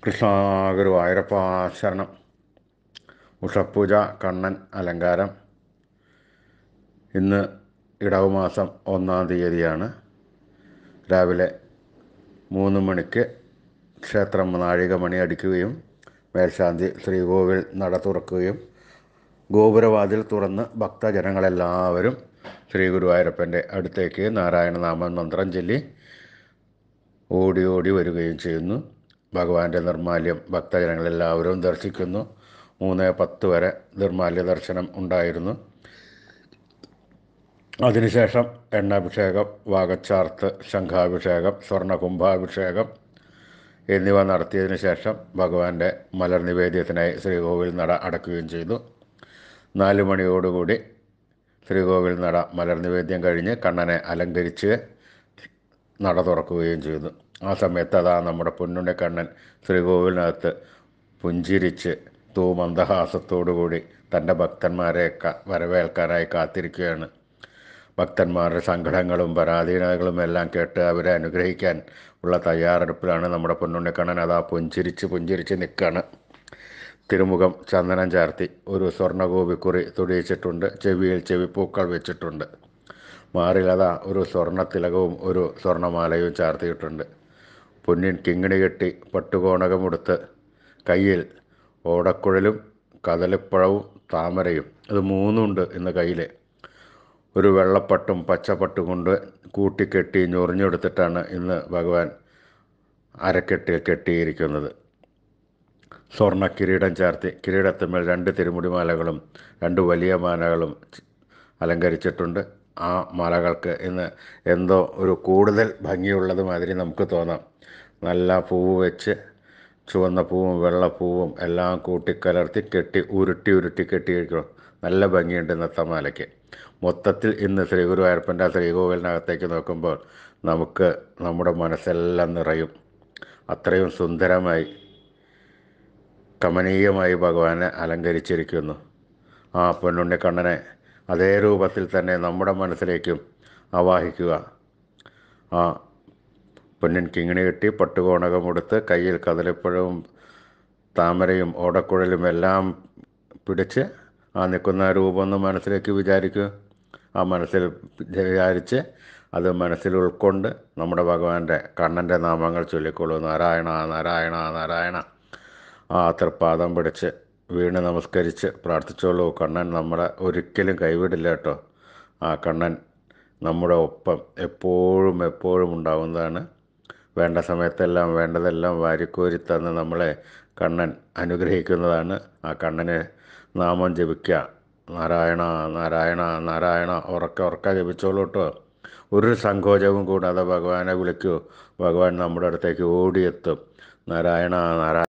കൃഷ്ണ ഗുരുവായൂരപ്പ ശരണം. ഉഷപ്പൂജ, കണ്ണൻ അലങ്കാരം. ഇന്ന് ഇടവ മാസം 1-ാം തീയതിയാണ്. രാവിലെ 3 മണിക്ക് ക്ഷേത്രം നാഴികമണി അടിക്കുകയും മേൽശാന്തി ശ്രീകോവിൽ നട തുറക്കുകയും ഗോപുരവാതിൽ തുറന്ന് ഭക്തജനങ്ങളെല്ലാവരും ശ്രീ ഗുരുവായൂരപ്പൻ്റെ അടുത്തേക്ക് നാരായണനാമം മന്ത്രം ചൊല്ലി ഓടി ഓടി വരികയും ചെയ്യുന്നു. ഭഗവാന്റെ നിർമ്മാല്യം ഭക്തജനങ്ങളെല്ലാവരും ദർശിക്കുന്നു. 3:10 വരെ നിർമ്മാല്യ ദർശനം ഉണ്ടായിരുന്നു. അതിനുശേഷം എണ്ണാഭിഷേകം, വാകച്ചാർത്ത്, ശംഖാഭിഷേകം, സ്വർണ്ണകുംഭാഭിഷേകം എന്നിവ നടത്തിയതിനു ശേഷം ഭഗവാന്റെ മലർ നിവേദ്യത്തിനായി ശ്രീകോവിൽ നട അടക്കുകയും ചെയ്തു. 4 മണിയോടുകൂടി ശ്രീകോവിൽ നട മലർ നിവേദ്യം കഴിഞ്ഞ് കണ്ണനെ അലങ്കരിച്ച് നട തുറക്കുകയും ചെയ്തു. ആ സമയത്ത് അതാ നമ്മുടെ പൊന്നുണ്ണി കണ്ണൻ ശ്രീകോവിലിനകത്ത് പുഞ്ചിരിച്ച് തൂമന്ദഹാസത്തോടുകൂടി തൻ്റെ ഭക്തന്മാരെ വരവേൽക്കാനായി കാത്തിരിക്കുകയാണ്. ഭക്തന്മാരുടെ സങ്കടങ്ങളും പരാധീനതകളും എല്ലാം കേട്ട് അവരെ അനുഗ്രഹിക്കാൻ ഉള്ള തയ്യാറെടുപ്പിലാണ് നമ്മുടെ പൊന്നുണ്ണിക്കണ്ണൻ. അതാ പുഞ്ചിരിച്ച് നിൽക്കുകയാണ്. തിരുമുഖം ചന്ദനം ചാർത്തി ഒരു സ്വർണ്ണഗോപിക്കുറി തുടിയിച്ചിട്ടുണ്ട്. ചെവിയിൽ ചെവിപ്പൂക്കൾ വെച്ചിട്ടുണ്ട്. മാറിലതാ ഒരു സ്വർണ്ണത്തിലകവും ഒരു സ്വർണ്ണമാലയും ചാർത്തിയിട്ടുണ്ട്. പൊന്നിൻ കിങ്ങിണി കെട്ടി പട്ടുകോണകമെടുത്ത് കയ്യിൽ ഓടക്കുഴലും കദളിപ്പഴവും താമരയും, അത് 3 ഇന്ന് കയ്യിൽ. ഒരു വെള്ളപ്പട്ടും പച്ചപ്പട്ടും കൊണ്ട് കൂട്ടിക്കെട്ടി ഞൊറിഞ്ഞെടുത്തിട്ടാണ് ഇന്ന് ഭഗവാൻ അരക്കെട്ടിൽ കെട്ടിയിരിക്കുന്നത്. സ്വർണ്ണ കിരീടം ചാർത്തി കിരീടത്തിന്മേൽ 2 തിരുമുടിമാലകളും 2 വലിയ മാലകളും അലങ്കരിച്ചിട്ടുണ്ട്. ആ മാലകൾക്ക് ഇന്ന് എന്തോ ഒരു കൂടുതൽ ഭംഗിയുള്ളത് മാതിരി നമുക്ക് തോന്നാം. നല്ല പൂവ് വെച്ച് ചുവന്ന പൂവും വെള്ളപ്പൂവും എല്ലാം കൂട്ടിക്കലർത്തി കെട്ടി ഉരുട്ടി കെട്ടിയിരിക്കണം. നല്ല ഭംഗിയുണ്ട് ഇന്നത്തെ മാലയ്ക്ക്. മൊത്തത്തിൽ ഇന്ന് ശ്രീ ഗുരുവായൂരപ്പൻ്റെ ശ്രീകോവിലിനകത്തേക്ക് നോക്കുമ്പോൾ നമുക്ക് നമ്മുടെ മനസ്സെല്ലാം നിറയും. അത്രയും സുന്ദരമായി കമനീയമായി ഭഗവാനെ അലങ്കരിച്ചിരിക്കുന്നു. ആ പൊന്നുണ്ണിക്കണ്ണനെ അതേ രൂപത്തിൽ തന്നെ നമ്മുടെ മനസ്സിലേക്കും ആവാഹിക്കുക. ആ പൊന്നിൻ കിങ്ങിണി കെട്ടി പട്ടുകോണകമെടുത്ത് കയ്യിൽ കദളിപ്പഴവും താമരയും ഓടക്കുഴലും എല്ലാം പിടിച്ച് ആ നിൽക്കുന്ന രൂപം ഒന്ന് മനസ്സിലേക്ക് വിചാരിക്കുക. ആ മനസ്സിൽ വിചാരിച്ച് അത് മനസ്സിൽ ഉൾക്കൊണ്ട് നമ്മുടെ ഭഗവാന്റെ കണ്ണൻ്റെ നാമങ്ങൾ ചൊല്ലിക്കൊള്ളൂ. നാരായണ നാരായണ നാരായണ. ആ തൃപ്പാദം പിടിച്ച് വീണ് നമസ്കരിച്ച് പ്രാർത്ഥിച്ചോളൂ. കണ്ണൻ നമ്മളെ ഒരിക്കലും കൈവിടില്ല കേട്ടോ. ആ കണ്ണൻ നമ്മുടെ ഒപ്പം എപ്പോഴും ഉണ്ടാവുന്നതാണ്. വേണ്ട സമയത്തെല്ലാം വേണ്ടതെല്ലാം വാരിക്കോരി തന്ന് നമ്മളെ കണ്ണൻ അനുഗ്രഹിക്കുന്നതാണ്. ആ കണ്ണന് നാമം ജപിക്കുക. നാരായണ നാരായണ നാരായണ ഉറക്കെ ജപിച്ചോളൂ കേട്ടോ. ഒരു സങ്കോചവും കൂടാതെ ഭഗവാനെ വിളിക്കൂ. ഭഗവാൻ നമ്മുടെ അടുത്തേക്ക് ഓടിയെത്തും. നാരായണ നാരായണ.